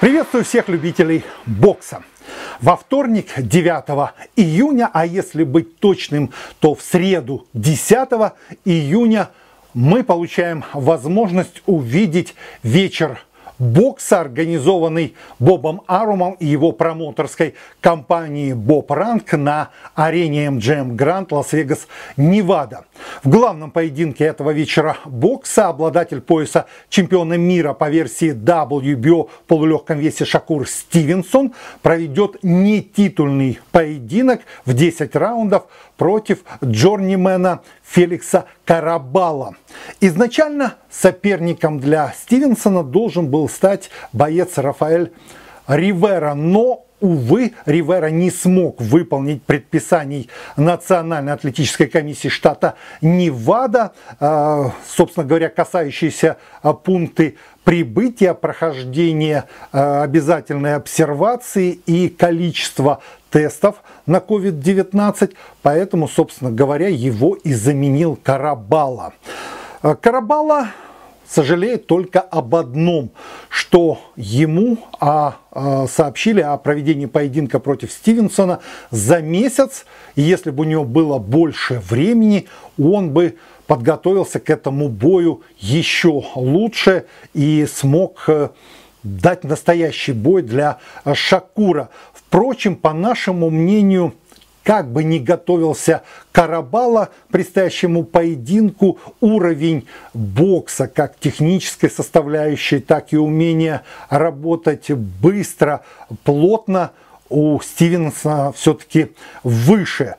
Приветствую всех любителей бокса. Во вторник, 9 июня, а если быть точным, то в среду, 10 июня, мы получаем возможность увидеть вечер бокса, организованный Бобом Арумом и его промоутерской компанией Bob Rank на арене MGM Grand, Лас-Вегас, Невада. В главном поединке этого вечера бокса обладатель пояса чемпиона мира по версии WBO в полулегком весе Шакур Стивенсон проведет нетитульный поединок в 10 раундов против джорнимена Феликса Карабала. Изначально соперником для Стивенсона должен был стать боец Рафаэль Ривера, но, увы, Ривера не смог выполнить предписаний Национальной атлетической комиссии штата Невада, собственно говоря, касающиеся пункты прибытия, прохождения обязательной обсервации и количества тестов на COVID-19, поэтому, собственно говоря, его и заменил Карабала. Карабала сожалеет только об одном, что ему сообщили о проведении поединка против Стивенсона за месяц, и если бы у него было больше времени, он бы подготовился к этому бою еще лучше и смог дать настоящий бой для Шакура. Впрочем, по нашему мнению, как бы ни готовился Карабала к предстоящему поединку, уровень бокса, как технической составляющей, так и умение работать быстро, плотно, у Стивенсона все-таки выше.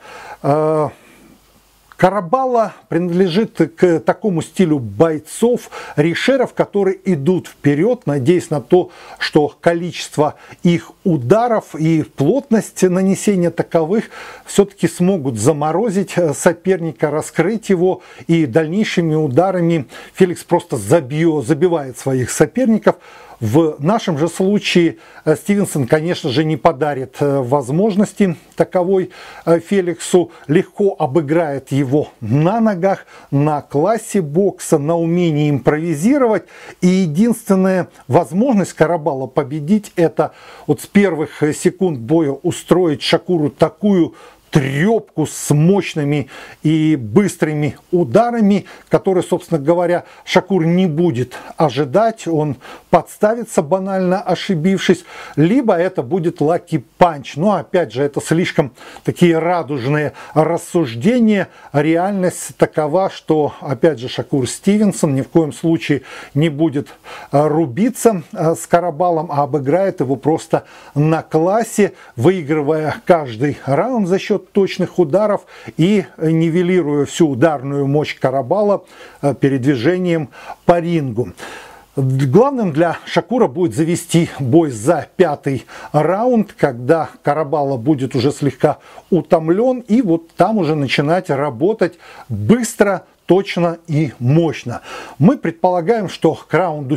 Карабала принадлежит к такому стилю бойцов, ришеров, которые идут вперед, надеясь на то, что количество их ударов и плотность нанесения таковых все-таки смогут заморозить соперника, раскрыть его, и дальнейшими ударами Феликс просто забивает своих соперников. В нашем же случае Стивенсон, конечно же, не подарит возможности таковой Феликсу, легко обыграет его на ногах, на классе бокса, на умении импровизировать. И единственная возможность Карабала победить — это вот с первых секунд боя устроить Шакуру такую трепку с мощными и быстрыми ударами, которые, собственно говоря, Шакур не будет ожидать, он подставится, банально ошибившись, либо это будет лаки-панч. Но опять же, это слишком такие радужные рассуждения. Реальность такова, что, опять же, Шакур Стивенсон ни в коем случае не будет рубиться с Карабалом, а обыграет его просто на классе, выигрывая каждый раунд за счет точных ударов и нивелируя всю ударную мощь Карабала передвижением по рингу. Главным для Шакура будет завести бой за 5-й раунд, когда Карабала будет уже слегка утомлен, и вот там уже начинать работать быстро, точно и мощно. Мы предполагаем, что к раунду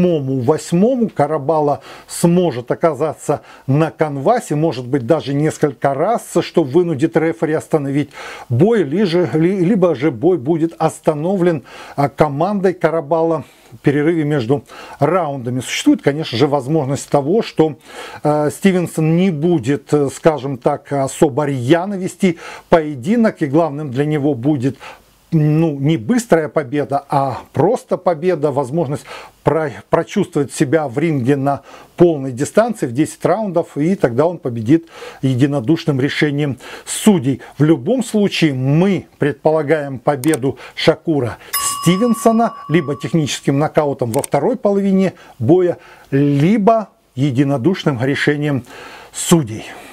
7-8 Карабала сможет оказаться на канвасе, может быть даже несколько раз, что вынудит рефери остановить бой, либо же бой будет остановлен командой Карабала в перерыве между раундами. Существует, конечно же, возможность того, что Стивенсон не будет, скажем так, особо рьяно вести поединок, и главным для него будет не быстрая победа, а просто победа, возможность прочувствовать себя в ринге на полной дистанции в 10 раундов, и тогда он победит единодушным решением судей. В любом случае мы предполагаем победу Шакура Стивенсона либо техническим нокаутом во второй половине боя, либо единодушным решением судей.